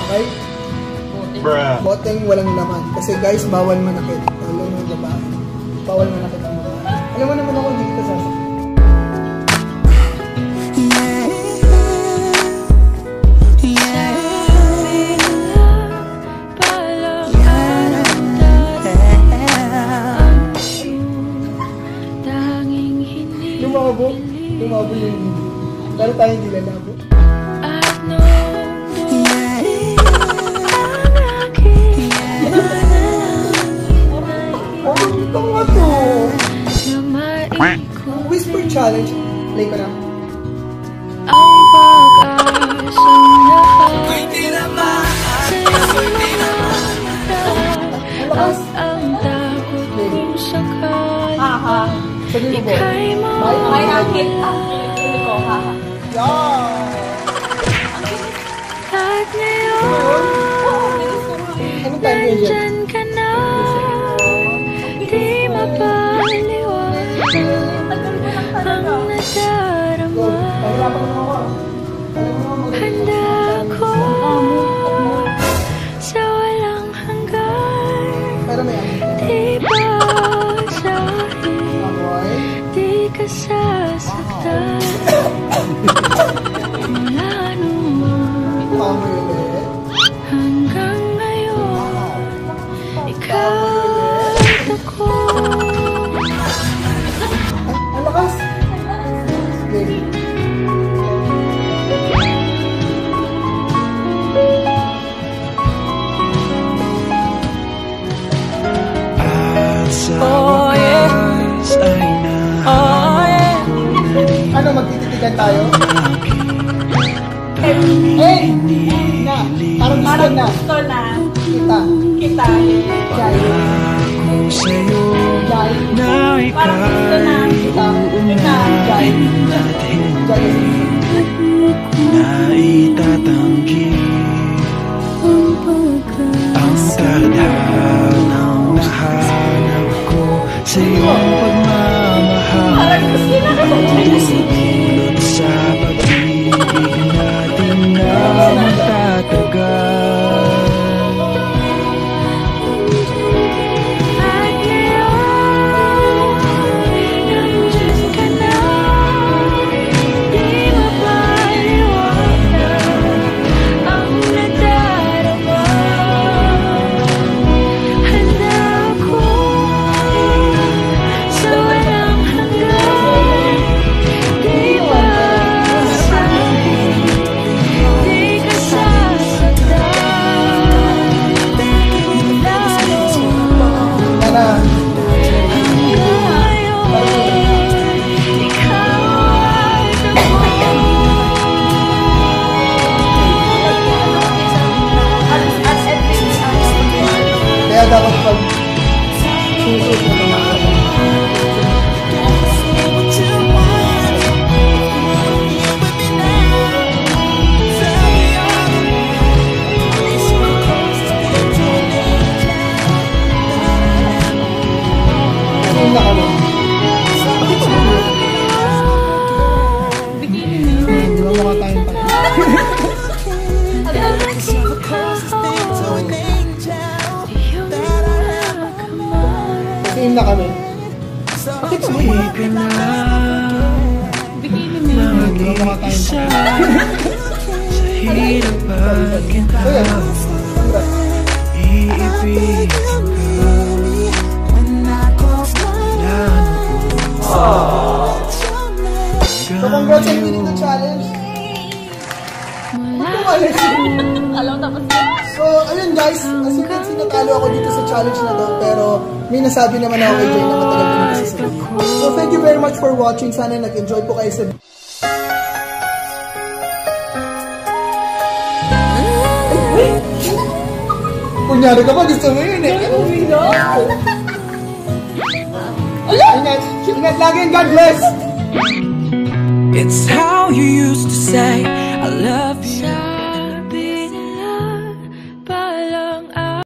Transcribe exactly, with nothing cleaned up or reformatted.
Okay? Bruh. Boteng walang laman. Kasi guys, bawal manakit. Lalo ng babae. Bawal manakit ang babae. Alam mo naman ako, hindi kita sasakit. Lumabo. Lumabo yung hindi. Pero tayo hindi lalabo. Ito nga to. Whisper challenge. Play ko na. Ang pag-asang lahat Di naman sa'yo at ang takot kung sakali ika'y mawala at ngayon nandyan ka na di mapaliwanag ang nadarama. Handa ko sa walang hanggan, di ba sa'yo di ka sasaktan mula noon hanggang ngayon ikaw at ako. Ang lakas! Baby. Oh yeah. Oh yeah. Ano, magtititigan tayo? Eh! Na! Parang gusto na. Gusto na. Kita. Kita. Jaiga. Jai. Parang gusto na. Kita. Kita. Jaiga. Jaiga. Naitatanggi ang tadhanang nahanap ko sa iyong pagmamahal. Dulot sa pag-ibig natin na magtatagal. Kaya dapat pag susunod mo naman ako. Ano na kami? Hindi mo mukha tayong tayo. Tingin na kami. Pakita mo yun. Bikini mo mag-isa sa hirap at ginhawa. Iibigin ka. So congrats on winning the challenge. Alam tapos So ayun guys, as you can see, natalo ako dito sa challenge na to. Pero may nasabi naman ako kay Jay na matagal ko na sasabihin. So thank you very much for watching. Sana nag-enjoy po kayo sa kunyari ka pa, gusto mo yun eh. Ingat, ingat lagi and God bless! It's how you used to say I love you.